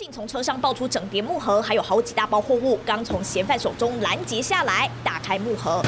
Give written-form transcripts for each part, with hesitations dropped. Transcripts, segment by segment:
警从车上爆出整叠木盒，还有好几大包货物，刚从嫌犯手中拦截下来，打开木盒。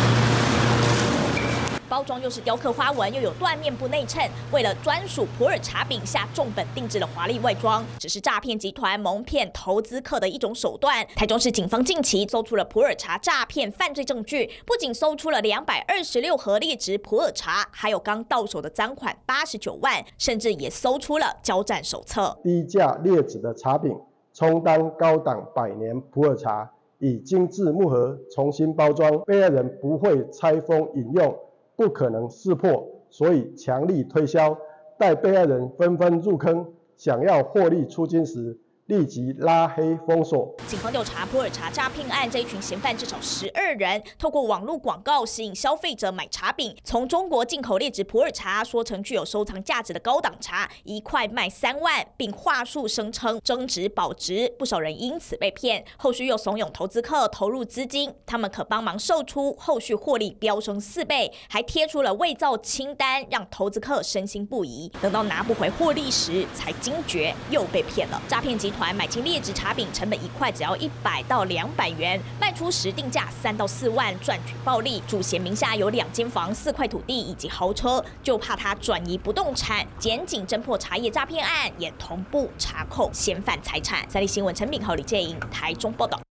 包装又是雕刻花纹，又有缎面布内衬，为了专属普洱茶饼下重本定制的华丽外装，只是诈骗集团蒙骗投资客的一种手段。台中市警方近期搜出了普洱茶诈骗犯罪证据，不仅搜出了226盒劣质普洱茶，还有刚到手的赃款89万，甚至也搜出了交战手册。 低价劣质的茶饼充当高档100年普洱茶，以精致木盒重新包装，被害人不会拆封饮用。 不可能识破，所以强力推销，待被害人纷纷入坑，想要获利出金时，立即拉黑封锁。 警方调查普洱茶诈骗案，这一群嫌犯至少12人，透过网络广告吸引消费者买茶饼，从中国进口劣质普洱茶说成具有收藏价值的高档茶，1块卖3万，并话术声称增值保值，不少人因此被骗。后续又怂恿投资客投入资金，他们可帮忙售出，后续获利飙升4倍，还贴出了伪造清单，让投资客身心不宜。等到拿不回获利时，才惊觉又被骗了。诈骗集团买进劣质茶饼，成本1块只要100到200元，卖出时定价3到4万，赚取暴利。主嫌名下有2间房、4块土地以及豪车，就怕他转移不动产。检警侦破茶叶诈骗案，也同步查扣嫌犯财产。三立新闻陈炳豪、李建莹台中报道。